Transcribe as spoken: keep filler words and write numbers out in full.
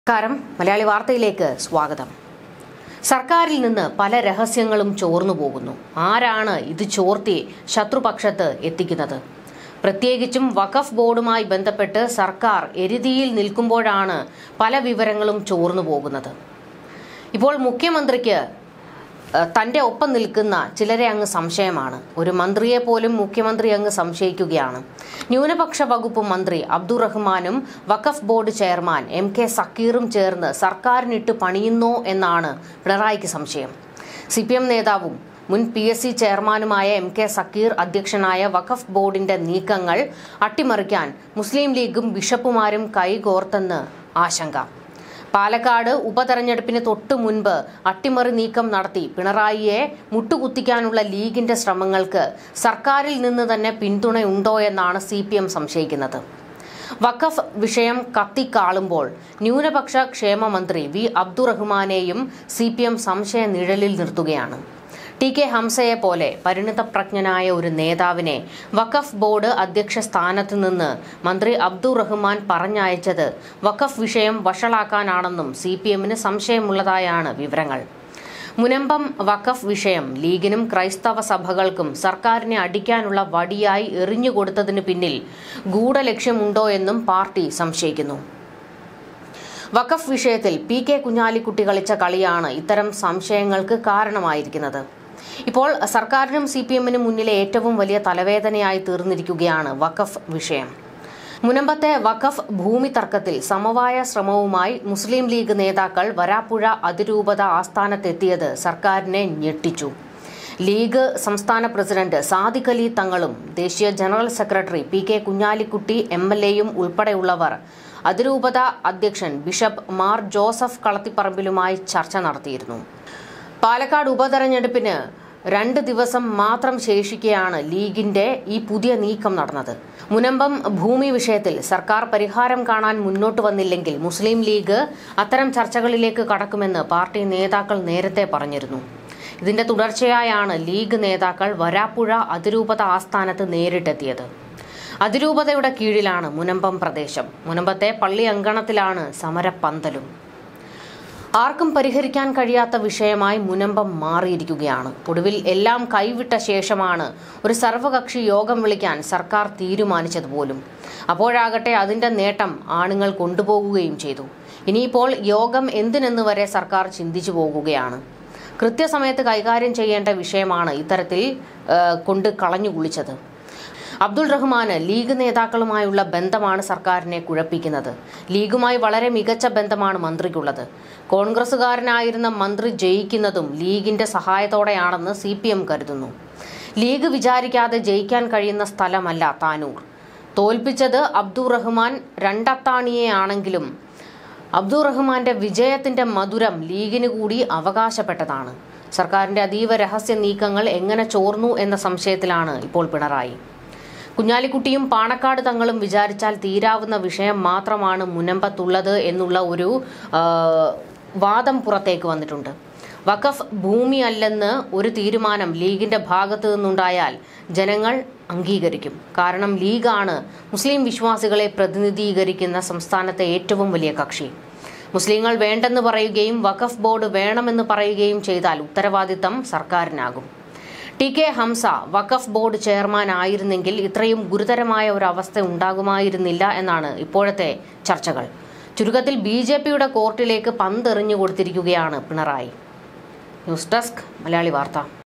നമസ്കാരം മലയാളി വാർത്തയിലേക്ക് സ്വാഗതം. സർക്കാരിൽ നിന്ന് പല രഹസ്യങ്ങളും ചോർന്നു പോകുന്നു. ആരാണ് ഇത് ചോർത്തി ശത്രുപക്ഷത്ത് എത്തിക്കുന്നത്? പ്രത്യേകിച്ചും വഖഫ് ബോർഡുമായി ബന്ധപ്പെട്ട് സർക്കാർ എരുതിയിൽ നിൽക്കുമ്പോഴാണ് പല വിവരങ്ങളും ചോർന്നു പോകുന്നത്. ഇപ്പോൾ മുഖ്യമന്ത്രിക്ക് തന്റെ ഒപ്പം നിൽക്കുന്ന ചിലരെ അങ്ങ് സംശയമാണ്. ഒരു മന്ത്രിയെ പോലും മുഖ്യമന്ത്രി അങ്ങ് സംശയിക്കുകയാണ്. ന്യൂനപക്ഷ വകുപ്പ് മന്ത്രി അബ്ദുറഹ്മാനും Waqf board chairman M K സക്കീറും ചേർന്ന് സർക്കാരിനിട്ട് പണിയുന്നോ എന്നാണ് പിണറായിക്ക് സംശയം. സി പി എം നേതാവും മുൻ പി എസ് സി ചെയർമാനുമായ എം കെ സക്കീർ അധ്യക്ഷനായ വഖഫ് ബോർഡിന്റെ നീക്കങ്ങൾ അട്ടിമറിക്കാൻ മുസ്ലിം ലീഗും ബിഷപ്പുമാരും കൈകോർത്തെന്ന് ആശങ്ക. പാലക്കാട് ഉപതെരഞ്ഞെടുപ്പിന് തൊട്ടു മുൻപ് അട്ടിമറി നീക്കം നടത്തി പിണറായിയെ മുട്ടുകുത്തിക്കാനുള്ള ലീഗിന്റെ ശ്രമങ്ങൾക്ക് സർക്കാരിൽ നിന്ന് തന്നെ പിന്തുണയുണ്ടോയെന്നാണ് സി പി എം സംശയിക്കുന്നത്. വഖഫ് വിഷയം കത്തിക്കാളുമ്പോൾ ന്യൂനപക്ഷ ക്ഷേമ മന്ത്രി വി അബ്ദുറഹ്മാനെയും സി പി എം സംശയ നിഴലിൽ നിർത്തുകയാണ്. ടി കെ ഹംസയെ പോലെ പരിണിതപ്രജ്ഞനായ ഒരു നേതാവിനെ വഖഫ് ബോർഡ് അധ്യക്ഷ സ്ഥാനത്ത് നിന്ന് മന്ത്രി അബ്ദുറഹ്മാൻ പറഞ്ഞയച്ചത് വഖഫ് വിഷയം വഷളാക്കാനാണെന്നും സി പി എമ്മിന് സംശയമുള്ളതായാണ് വിവരങ്ങൾ. മുനമ്പം വഖഫ് വിഷയം ലീഗിനും ക്രൈസ്തവ സഭകൾക്കും സർക്കാരിനെ അടിക്കാനുള്ള വടിയായി എറിഞ്ഞുകൊടുത്തതിന് പിന്നിൽ ഗൂഢലക്ഷ്യമുണ്ടോ എന്നും പാർട്ടി സംശയിക്കുന്നു. വഖഫ് വിഷയത്തിൽ പി കെ കുഞ്ഞാലിക്കുട്ടി കളിച്ച കളിയാണ് ഇത്തരം സംശയങ്ങൾക്ക് കാരണമായിരിക്കുന്നത്. ഇപ്പോൾ സർക്കാരിനും സി പി എമ്മിനും മുന്നിലെ ഏറ്റവും വലിയ തലവേദനയായി തീർന്നിരിക്കുകയാണ് വഖഫ് വിഷയം. മുനമ്പത്തെ വഖഫ് ഭൂമി തർക്കത്തിൽ സമവായ ശ്രമവുമായി മുസ്ലിം ലീഗ് നേതാക്കൾ വരാപ്പുഴ അതിരൂപത ആസ്ഥാനത്തെത്തിയത് സർക്കാരിനെ ഞെട്ടിച്ചു. ലീഗ് സംസ്ഥാന പ്രസിഡന്റ് സാദിഖ് അലി തങ്ങളും ദേശീയ general secretary P K Kunhalikutty M L എയും ഉൾപ്പെടെയുള്ളവർ അതിരൂപത അധ്യക്ഷൻ ബിഷപ്പ് മാർ ജോസഫ് കളത്തിപ്പറമ്പിലുമായി ചർച്ച നടത്തിയിരുന്നു. പാലക്കാട് ഉപതെരഞ്ഞെടുപ്പിന് രണ്ട് ദിവസം മാത്രം ശേഷിക്കെയാണ് ലീഗിന്റെ ഈ പുതിയ നീക്കം നടന്നത്. മുനമ്പം ഭൂമി വിഷയത്തിൽ സർക്കാർ പരിഹാരം കാണാൻ മുന്നോട്ട് വന്നില്ലെങ്കിൽ മുസ്ലിം ലീഗ് അത്തരം ചർച്ചകളിലേക്ക് കടക്കുമെന്ന് പാർട്ടി നേതാക്കൾ നേരത്തെ പറഞ്ഞിരുന്നു. ഇതിന്റെ തുടർച്ചയായാണ് ലീഗ് നേതാക്കൾ വരാപ്പുഴ അതിരൂപത ആസ്ഥാനത്ത് നേരിട്ടെത്തിയത്. അതിരൂപതയുടെ കീഴിലാണ് മുനമ്പം പ്രദേശം. മുനമ്പത്തെ പള്ളി അങ്കണത്തിലാണ് സമരപ്പന്തലും. ആർക്കും പരിഹരിക്കാൻ കഴിയാത്ത വിഷയമായി മുനമ്പം മാറിയിരിക്കുകയാണ്. ഒടുവിൽ എല്ലാം കൈവിട്ട ശേഷമാണ് ഒരു സർവകക്ഷി യോഗം വിളിക്കാൻ സർക്കാർ തീരുമാനിച്ചതുപോലും. അപ്പോഴാകട്ടെ അതിന്റെ നേട്ടം ആണുങ്ങൾ കൊണ്ടുപോകുകയും ചെയ്തു. ഇനിയിപ്പോൾ യോഗം എന്തിനെന്ന് വരെ സർക്കാർ ചിന്തിച്ചു പോകുകയാണ്. കൃത്യസമയത്ത് കൈകാര്യം ചെയ്യേണ്ട വിഷയമാണ് ഇത്തരത്തിൽ കൊണ്ട് കളഞ്ഞു കുളിച്ചത്. അബ്ദുൾ റഹ്മാന് ലീഗ് നേതാക്കളുമായുള്ള ബന്ധമാണ് സർക്കാരിനെ കുഴപ്പിക്കുന്നത്. ലീഗുമായി വളരെ മികച്ച ബന്ധമാണ് മന്ത്രിക്കുള്ളത്. കോൺഗ്രസുകാരനായിരുന്ന മന്ത്രി ജയിക്കുന്നതും ലീഗിന്റെ സഹായത്തോടെയാണെന്ന് സി പി എം കരുതുന്നു. ലീഗ് വിചാരിക്കാതെ ജയിക്കാൻ കഴിയുന്ന സ്ഥലമല്ല താനൂർ. തോൽപ്പിച്ചത് അബ്ദുറഹ്മാൻ രണ്ടത്താണിയെയാണെങ്കിലും അബ്ദുറഹ്മാന്റെ വിജയത്തിന്റെ മധുരം ലീഗിന് കൂടി അവകാശപ്പെട്ടതാണ്. സർക്കാരിന്റെ അതീവ രഹസ്യ നീക്കങ്ങൾ എങ്ങനെ ചോർന്നു എന്ന സംശയത്തിലാണ് ഇപ്പോൾ പിണറായി. കുഞ്ഞാലിക്കുട്ടിയും പാണക്കാട് തങ്ങളും വിചാരിച്ചാൽ തീരാവുന്ന വിഷയം മാത്രമാണ് മുനമ്പത്തുള്ളത് എന്നുള്ള ഒരു വാദം പുറത്തേക്ക് വന്നിട്ടുണ്ട്. വഖഫ് ഭൂമി അല്ലെന്ന് ഒരു തീരുമാനം ലീഗിന്റെ ഭാഗത്തു നിന്നുണ്ടായാൽ ജനങ്ങൾ അംഗീകരിക്കും. കാരണം ലീഗാണ് മുസ്ലിം വിശ്വാസികളെ പ്രതിനിധീകരിക്കുന്ന സംസ്ഥാനത്തെ ഏറ്റവും വലിയ കക്ഷി. മുസ്ലിങ്ങൾ വേണ്ടെന്ന് പറയുകയും വഖഫ് ബോർഡ് വേണമെന്ന് പറയുകയും ചെയ്താൽ ഉത്തരവാദിത്തം സർക്കാരിനാകും. T K Hamsa Waqf board chairman ആയിരുന്നെങ്കിൽ ഇത്രയും ഗുരുതരമായ ഒരു അവസ്ഥ ഉണ്ടാകുമായിരുന്നില്ല എന്നാണ് ഇപ്പോഴത്തെ ചർച്ചകൾ. ചുരുക്കത്തിൽ ബി ജെ പിയുടെ കോർട്ടിലേക്ക് പന്തെറിഞ്ഞു കൊടുത്തിരിക്കുകയാണ് പിണറായി. ന്യൂസ് ഡെസ്ക് മലയാളി വാർത്ത.